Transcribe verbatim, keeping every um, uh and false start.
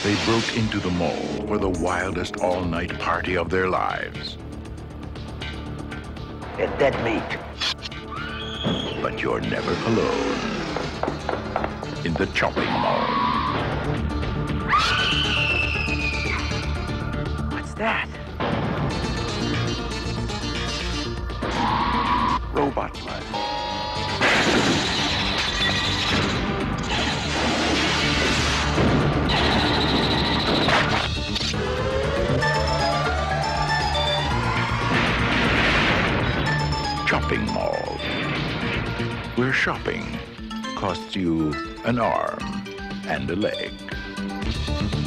They broke into the mall for the wildest all-night party of their lives. It's dead meat. But you're never alone in the chopping mall. What's that? Robot blood. Chopping mall, where shopping costs you an arm and a leg.